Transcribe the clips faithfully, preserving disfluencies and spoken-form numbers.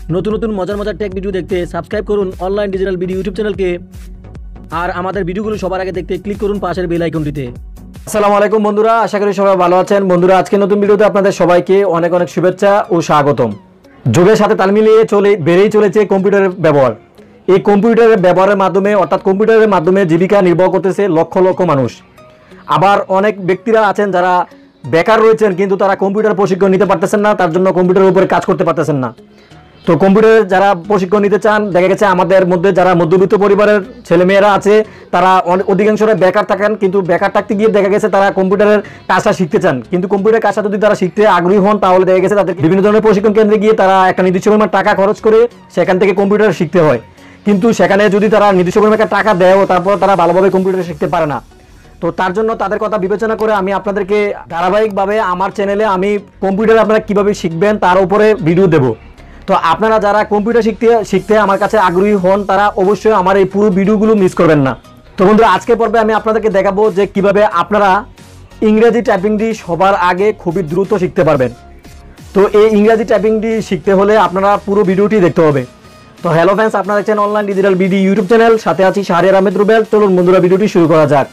নতুন নতুন মজার মজার টেক ভিডিও দেখতে সাবস্ক্রাইব করুন অনলাইন ডিজিটাল ভিডিও ইউটিউব চ্যানেলকে। আর আমাদের ভিডিওগুলো সবার আগে দেখতে ক্লিক করুন পাশের বেল আইকনটিতে। আসসালামু আলাইকুম বন্ধুরা, আশা করি সবাই ভালো আছেন। বন্ধুরা, আজকে নতুন ভিডিওতে আপনাদের সবাইকে অনেক অনেক শুভেচ্ছা ও স্বাগতম। যুগের সাথে তাল মিলিয়ে চলে বেড়েই চলেছে কম্পিউটারের ব্যবহার। এই কম্পিউটারের ব্যবহারের মাধ্যমে অর্থাৎ কম্পিউটারের মাধ্যমে জীবিকা নির্বাহ করতেছে লক্ষ লক্ষ মানুষ। আবার অনেক ব্যক্তিরা আছেন যারা বেকার রয়েছেন, কিন্তু তারা কম্পিউটার প্রশিক্ষণ নিতে পারতেছেন না, তার জন্য কম্পিউটারের উপরে কাজ করতে পারতেছেন না। তো কম্পিউটারের যারা প্রশিক্ষণ নিতে চান, দেখা গেছে আমাদের মধ্যে যারা মধ্যবিত্ত পরিবারের ছেলেমেয়েরা আছে তারা অধিকাংশরা বেকার থাকেন, কিন্তু বেকার থাকতে গিয়ে দেখা গেছে তারা কম্পিউটারের কাজটা শিখতে চান, কিন্তু কম্পিউটারের কাজটা যদি তারা শিখতে আগ্রহী হন তাহলে দেখা গেছে তাদের বিভিন্ন ধরনের প্রশিক্ষণ কেন্দ্রে গিয়ে তারা একটা নির্দিষ্ট পরিমাণ টাকা খরচ করে সেখান থেকে কম্পিউটার শিখতে হয়। কিন্তু সেখানে যদি তারা নির্দিষ্ট পরিমাণ টাকা দেয় তারপর তারা ভালোভাবে কম্পিউটার শিখতে পারে না। তো তার জন্য তাদের কথা বিবেচনা করে আমি আপনাদেরকে ধারাবাহিকভাবে আমার চ্যানেলে আমি কম্পিউটার আপনারা কীভাবে শিখবেন তার উপরে ভিডিও দেবো। তো আপনারা যারা কম্পিউটার শিখতে শিখতে আমার কাছে আগ্রহী হন তারা অবশ্যই আমার এই পুরো ভিডিওগুলো মিস করবেন না। তো বন্ধুরা, আজকের পর্বে আমি আপনাদেরকে দেখাবো যে কিভাবে আপনারা ইংরেজি টাইপিংটি সবার আগে খুবই দ্রুত শিখতে পারবেন। তো এই ইংরেজি টাইপিংটি শিখতে হলে আপনারা পুরো ভিডিওটি দেখতে হবে। তো হ্যালো ফ্রেন্ডস, আপনারা দেখছেন online digital video YouTube channel, সাথে আছি শাহরিয়ার আহমেদ রুবেল। চলুন বন্ধুরা, ভিডিওটি শুরু করা যাক।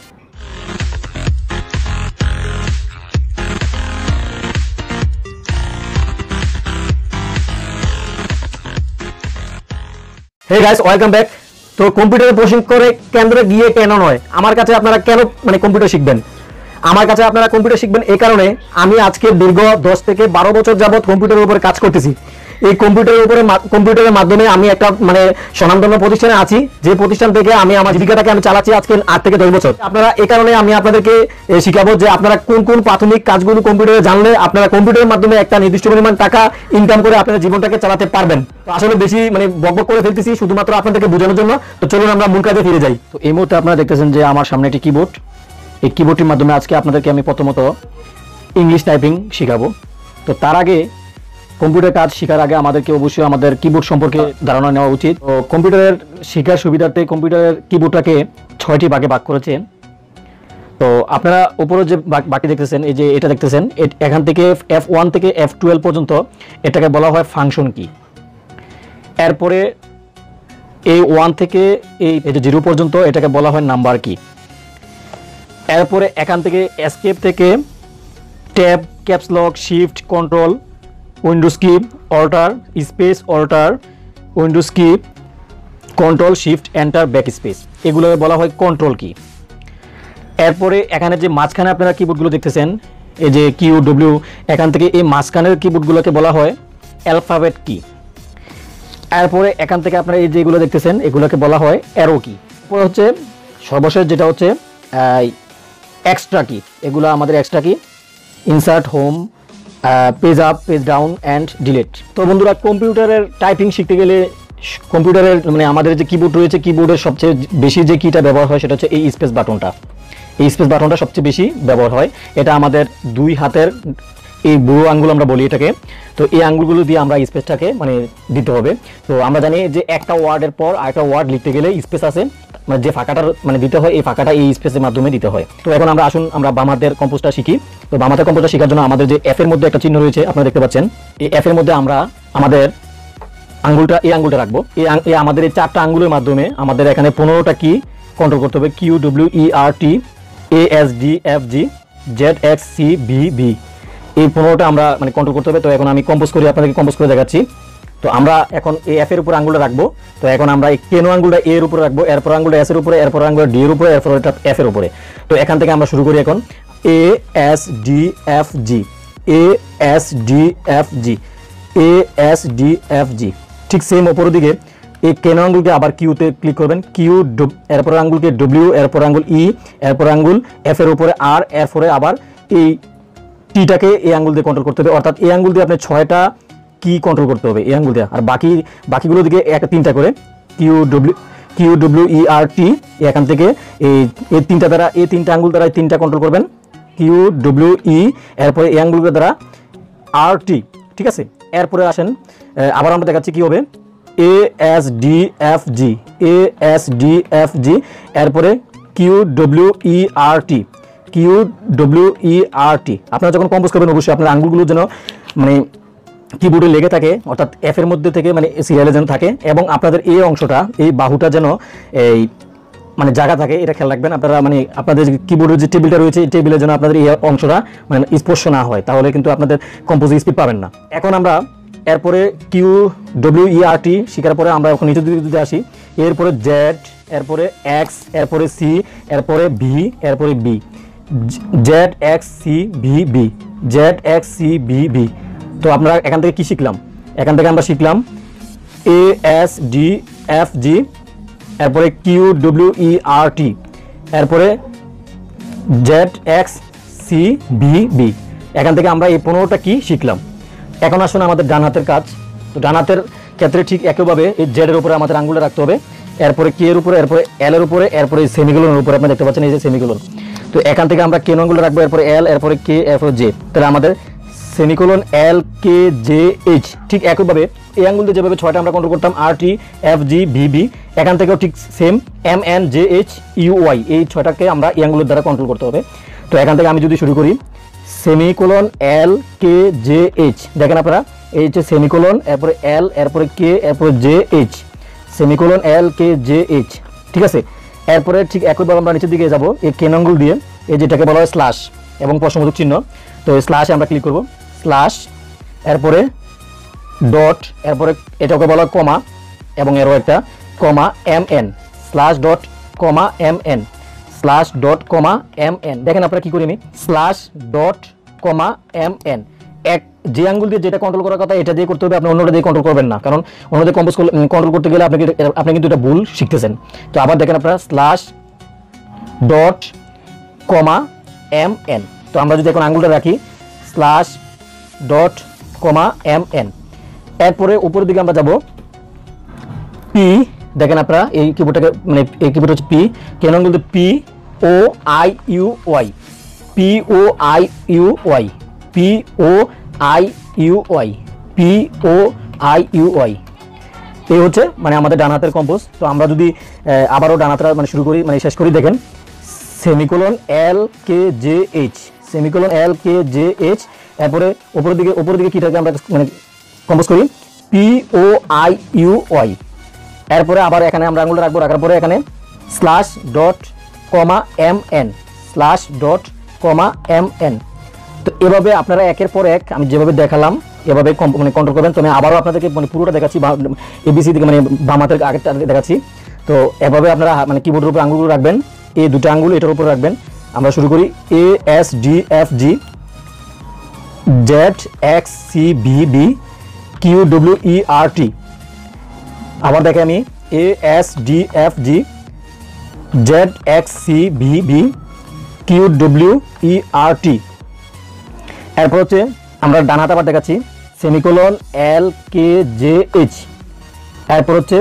Hey guys, welcome back. তো কম্পিউটারে প্রশিক্ষণ কেন্দ্রে গিয়ে কেন নয়, আমার কাছে আপনারা কেন মানে কম্পিউটার শিখবেন? আমার কাছে আপনারা কম্পিউটার শিখবেন এই কারণে, আমি আজকে দীর্ঘ দশ থেকে বারো বছর যাবৎ কম্পিউটারের উপরে কাজ করতেছি। এই কম্পিউটারের উপরে কম্পিউটারের মাধ্যমে আমি একটা মানে স্বনামধন্য প্রতিষ্ঠানে আছি, যে প্রতিষ্ঠান থেকে আমি আমার জীবিকাটাকে আমি চালাচ্ছি আজকে আট থেকে দশ বছর। আপনারা এই কারণে আমি আপনাদেরকে শিখাবো যে আপনারা কোন কোন প্রাথমিক কাজগুলো কম্পিউটারে জানলে আপনারা কম্পিউটারের মাধ্যমে একটা নির্দিষ্ট পরিমাণ টাকা ইনকাম করে আপনার জীবনটাকে চালাতে পারবেন। তো আসলে বেশি মানে বকবক করে ফেলতেছি শুধুমাত্র আপনাদেরকে বোঝানোর জন্য। তো চলুন আমরা মূল কাজে ফিরে যাই। তো এই মুহূর্তে আপনারা দেখতেছেন যে আমার সামনে একটি কিবোর্ড। এই কিবোর্ডটির মাধ্যমে আজকে আপনাদেরকে আমি প্রথমত ইংলিশ টাইপিং শেখাবো। তো তার আগে কম্পিউটার কাজ শেখার আগে আমাদেরকে অবশ্যই আমাদের কিবোর্ড সম্পর্কে ধারণা নেওয়া উচিত। তো কম্পিউটারের শেখার সুবিধার্থে কম্পিউটারের কিবোর্ডটাকে ছয়টি ভাগে ভাগ করেছে। তো আপনারা উপরে যে বাকি দেখতেছেন, এই যে এটা দেখতেছেন, এখান থেকে এফ ওয়ান থেকে এফ টুয়েলভ পর্যন্ত এটাকে বলা হয় ফাংশন কি। এরপরে এই ওয়ান থেকে এই যে জিরো পর্যন্ত এটাকে বলা হয় নাম্বার কি। এরপরে এখান থেকে এসকেপ থেকে tab, caps lock, shift, control, Windows key, alter, space, alter, Windows key, control, shift, enter, back space, এগুলো বলা হয় কন্ট্রোল কি। এরপরে এখানে যে মাঝখানে আপনারা কিবোর্ডগুলো দেখতেছেন, এই যে কিউ ডব্লিউ, এখান থেকে এই মাঝখানের কিবোর্ডগুলোকে বলা হয় অ্যালফাবেট কি। এরপরে এখান থেকে আপনারা এই যেগুলো দেখতেছেন এগুলোকে বলা হয় অ্যারো কি। এরপরে হচ্ছে সর্বশেষ যেটা হচ্ছে এক্সট্রা কি, এগুলো আমাদের extra key, insert, home, page up, page down and delete. তো বন্ধুরা, কম্পিউটারের টাইপিং শিখতে গেলে কম্পিউটারের মানে আমাদের যে কিবোর্ড রয়েছে, কিবোর্ডের সবচেয়ে বেশি যে কিটা ব্যবহার হয় সেটা হচ্ছে এই স্পেস বাটনটা। এই স্পেস বাটনটা সবচেয়ে বেশি ব্যবহার হয়। এটা আমাদের দুই হাতের এই বুড়ো আঙ্গুল আমরা বলি এটাকে। তো এই আঙ্গুলগুলো দিয়ে আমরা স্পেসটাকে মানে দিতে হবে। তো আমরা জানি যে একটা ওয়ার্ডের পর আরেকটা ওয়ার্ড লিখতে গেলে স্পেস আছে, মানে যে ফাঁকাটা মানে দিতে হয় এই ফাঁকাটা এই স্পেসের মাধ্যমে দিতে হয়। তো এখন আমরা আসুন আমরা বাম হাতের কম্পোজটা শিখি। তো বাম হাতের কম্পোজটা শেখার জন্য আমাদের যে এফ এর মধ্যে একটা চিহ্ন রয়েছে আপনারা দেখতে পাচ্ছেন, এই এফ এর মধ্যে আমরা আমাদের আঙ্গুলটা এই আঙ্গুলটা রাখবো। এই আমাদের এই চারটা আঙ্গুলের মাধ্যমে আমাদের এখানে পনেরোটা কি কন্ট্রোল করতে হবে। Q W E R T A S D F G Z X C V V, এই পনেরোটা আমরা মানে কন্ট্রোল করতে হবে। তো এখন আমি কম্পোজ করি, আপনাদেরকে কম্পোজ করে দেখাচ্ছি। তো আমরা এখন এই এফ এর উপর আঙ্গুলটা রাখবো। তো এখন আমরা এই কেন আঙ্গুলটা এ এর উপরে রাখবো, এরপর আঙ্গুলটা এস এর উপরে, এরপর আঙ্গুলটা ডি এর উপরে, এরপর এটা এফ এর উপরে। তো এখান থেকে আমরা শুরু করি এখন A S D F G, A S D F G, A S D F G. ঠিক সেম ওপরের দিকে এই কেন আঙ্গুলকে আবার কিউতে ক্লিক করবেন, কিউ, এরপর আঙ্গুলকে ডব্লিউ, এরপর আঙ্গুল ই, এরপর আঙ্গুল এফ এর উপরে আর, এরপরে আবার এই টিটাকে এই আঙ্গুল দিয়ে কন্ট্রোল করতে হবে। অর্থাৎ এই আঙ্গুল দিয়ে আপনি ছয়টা কি কন্ট্রোল করতে হবে এই আঙ্গুল দিয়ে, আর বাকি বাকিগুলো দিকে একটা তিনটা করে Q W Q W E R T, এখান থেকে এই এই তিনটা দ্বারা এই তিনটা আঙ্গুল দ্বারা এই তিনটা কন্ট্রোল করবেন, কিউ ডব্লিউ ই, এরপরে এই আঙ্গুলগুলো দ্বারা আর টি। ঠিক আছে, এরপরে আসেন আবার আমরা দেখাচ্ছি কি হবে, A S D F G, A S D F G, এরপরে Q W E R T, Q W E R T. আপনারা যখন কম্পোজ করবেন অবশ্যই আপনার আঙ্গুলগুলো যেন মানে কিবোর্ডে লেগে থাকে, অর্থাৎ এফ এর মধ্যে থেকে মানে সিরিয়ালে যেন থাকে, এবং আপনাদের এই অংশটা, এই বাহুটা যেন এই মানে জায়গা থাকে, এটা খেয়াল রাখবেন আপনারা। মানে আপনাদের কিবোর্ডের যে টেবিলটা রয়েছে, এই টেবিলের জন্য আপনাদের এই অংশটা মানে স্পর্শ না হয়, তাহলে কিন্তু আপনাদের কম্পোজিং স্পিড পাবেন না। এখন আমরা এরপরে কিউ ডব্লিউ ই আর টি শিখার পরে আমরা এখন নিচের দিকে যদি আসি, এরপরে জেড, এরপরে এক্স, এরপরে সি, এরপরে ভি, এরপরে B, Z X C V B, Z X C V B. তো আমরা এখান থেকে কি শিখলাম? এখান থেকে আমরা শিখলাম A S D F G, এরপরে Q W E R T, এরপরে Z X C V B. এখান থেকে আমরা এই পনেরোটা কি শিখলাম। এখন আসুন আমাদের ডান হাতের কাজ। তো ডান হাতের ক্ষেত্রে ঠিক একইভাবে এই জেডের উপরে আমাদের আঙ্গুলটা রাখতে হবে, এরপরে কে এর উপরে, এরপরে এল এর উপরে, এরপরে সেমিকোলনের উপরে। আপনি দেখতে পাচ্ছেন এই যে সেমিকোলন। তো এখান থেকে আমরা কে আঙ্গুলটা রাখবো, এরপরে এল, এরপরে কে, এরপরে জে। তাহলে আমাদের semicolon L K J H. ঠিক একইভাবে এই আঙ্গুল দিয়ে যেভাবে ছয়টা আমরা কন্ট্রোল করতাম, R T F G V B, এখান থেকেও ঠিক same M N J H U Y, এই ছয়টাকে আমরা এই আঙ্গুলের দ্বারা কন্ট্রোল করতে হবে। তো এখান থেকে আমি যদি শুরু করি semicolon L K J H, দেখেন আপনারা এই হচ্ছে সেমিকোলন, এরপরে এল, এরপরে কে, এরপরে J H, semicolon L K J H. ঠিক আছে, এরপরে ঠিক একইভাবে আমরা নিচের দিকে যাব এই কেন আঙ্গুল দিয়ে, এই যেটাকে বলা হয় স্ল্যাশ এবং প্রশ্নবোধক চিহ্ন। তো এই স্ল্যাশে আমরা ক্লিক করব, স্ল্যাশ, এরপরে ডট, এরপরে এটাকে বলা হয় কমা এবং এরও একটা comma M N, slash dot comma M N, slash dot comma M N. দেখেন আপনারা কি করি আমি slash dot comma M N. এক যে আঙ্গুল দিয়ে যেটা কন্ট্রোল করার কথা এটা দিয়ে করতে হবে, আপনি অন্যটা দিয়ে কন্ট্রোল করবেন না, কারণ অন্যদের কম্পোজ কন্ট্রোল করতে গেলে আপনি আপনি কিন্তু এটা ভুল শিখতেছেন। তো আবার দেখেন আপনারা slash dot comma M N. তো আমরা যদি এখন আঙ্গুলটা রাখি slash dot comma M N, এরপরে উপরের দিকে আমরা যাব পি। দেখেন আপনারা এই কিবোর্ডটাকে মানে এই কিবোর্ড হচ্ছে পি, কেন আঙ্গুল P O I U Y, P O I U Y, P O I U Y, P O I U Y. এই হচ্ছে মানে আমাদের ডান হাতের কম্পোজ। তো আমরা যদি আবারও ডান হাতটা মানে শুরু করি মানে শেষ করি, দেখেন semicolon L K J H, semicolon L K J H, এরপরে উপরের দিকে উপরের দিকে কীটাকে আমরা মানে কম্পোজ করি P O I U Y. এরপরে আবার এখানে আমরা আঙুলটা রাখবো, রাখার পরে এখানে slash dot comma M N, slash dot comma M N. তো এভাবে আপনারা একের পর এক আমি যেভাবে দেখালাম এভাবে মানে কন্ট্রোল করবেন। তো আমি আবারও আপনাদেরকে মানে পুরোটা দেখাচ্ছি, এবিসি থেকে মানে বাম হাতের আগেরটা দেখাচ্ছি। তো এভাবে আপনারা মানে কিবোর্ডের উপর আঙ্গুলগুলো রাখবেন, এই দুটো আঙ্গুল এটার উপর রাখবেন। আমরা শুরু করি A S D F G, Z X C V B, Q W E R T. আবার দেখে আমি A S D F G, Z X C V B, Q W E R T. এরপর হচ্ছে আমরা ডান হাত আবার দেখাচ্ছি semicolon L K J H, এরপর হচ্ছে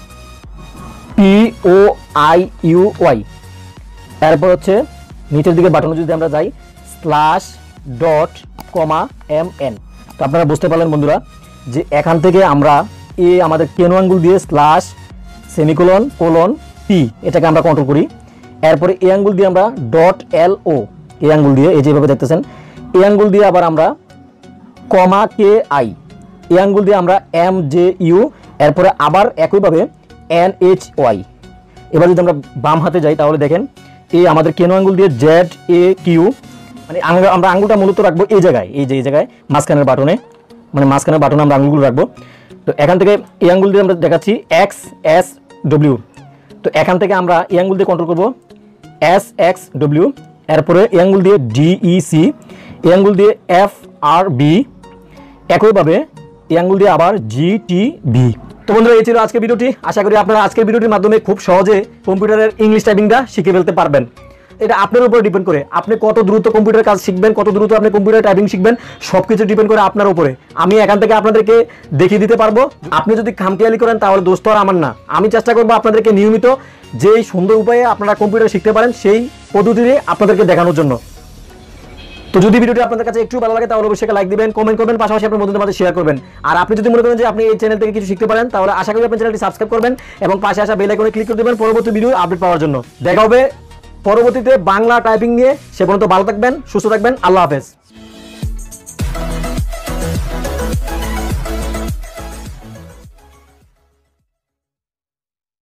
P O I U Y, এরপর হচ্ছে নিচের দিকে বাটনে যদি আমরা যাই slash dot comma M N. তো আপনারা বুঝতে পারলেন বন্ধুরা যে এখান থেকে আমরা এ আমাদের কেন আঙ্গুল দিয়ে স্ল্যাশ সেমিকোলন কোলন পি এটাকে আমরা কন্ট্রোল করি। এরপরে এ আঙ্গুল দিয়ে আমরা ডট এল ও, এ আঙ্গুল দিয়ে এই যেভাবে দেখতেছেন, এ আঙ্গুল দিয়ে আবার আমরা কমা কে আই, এ আঙ্গুল দিয়ে আমরা এম জে ইউ, এরপরে আবার একইভাবে এন এইচ ওয়াই। এবার যদি আমরা বাম হাতে যাই তাহলে দেখেন এই আমাদের কেন আঙ্গুল দিয়ে জেড এ কিউ, মানে আমরা আঙ্গুলটা মূলত রাখবো এই জায়গায়, এই যে এই জায়গায় মাঝখানের বাটনে, মানে মাঝখানের বাটনে আমরা আঙ্গুলগুলো রাখবো। তো এখান থেকে এই আঙ্গুল দিয়ে আমরা দেখাচ্ছি এক্স এস ডব্লিউ। তো এখান থেকে আমরা এই আঙ্গুল দিয়ে কন্ট্রোল করবো এস এক্স ডব্লিউ, এরপরে এই আঙ্গুল দিয়ে ডি ই সি, এই আঙ্গুল দিয়ে এফ আর বি, একইভাবে এই আঙ্গুল দিয়ে আবার জি টি ভি। তো বন্ধুরা এই ছিল আজকের ভিডিওটি। আশা করি আপনারা আজকের ভিডিওটির মাধ্যমে খুব সহজে কম্পিউটারের ইংলিশ টাইপিংটা শিখে ফেলতে পারবেন। এটা আপনার উপর ডিপেন্ড করে, আপনি কত দ্রুত কম্পিউটার কাজ শিখবেন, কত দ্রুত আপনি কম্পিউটার টাইপিং শিখবেন, সব কিছু ডিপেন্ড করে আপনার উপরে। আমি এখান থেকে আপনাদেরকে দেখিয়ে দিতে পারবো, আপনি যদি খামখেয়ালি করেন তাহলে দোষ তো আর আমার না। আমি চেষ্টা করবো আপনাদেরকে নিয়মিত যেই সুন্দর উপায়ে আপনারা কম্পিউটার শিখতে পারেন সেই পদ্ধতিতে আপনাদেরকে দেখানোর জন্য। তো যদি ভিডিওটি আপনাদের কাছে একটু ভালো লাগে তাহলে অবশ্যই লাইক দিবেন, কমেন্ট করবেন, পাশাপাশি আপনার বন্ধুদের মাঝে শেয়ার করবেন। আর আপনি যদি মনে করেন যে আপনি এই চ্যানেল থেকে কিছু শিখতে পারেন তাহলে আশা করি আপনি চ্যানেলটি সাবস্ক্রাইব করবেন এবং পাশে আসা বেল আইকনে ক্লিক করে দেবেন পরবর্তী ভিডিও আপডেট পাওয়ার জন্য। দেখা হবে পরবর্তীতে বাংলা টাইপিং নিয়ে। সে পর্যন্ত ভালো থাকবেন, সুস্থ থাকবেন, আল্লাহ হাফেজ।